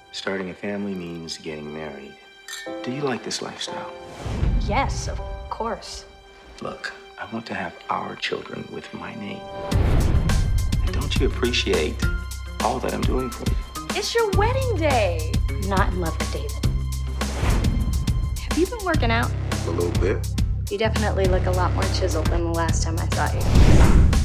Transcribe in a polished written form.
Starting a family means getting married. Do you like this lifestyle? Yes, of course. Look, I want to have our children with my name. And don't you appreciate all that I'm doing for you? It's your wedding day. I'm not in love with David. Have you been working out? A little bit. You definitely look a lot more chiseled than the last time I saw you.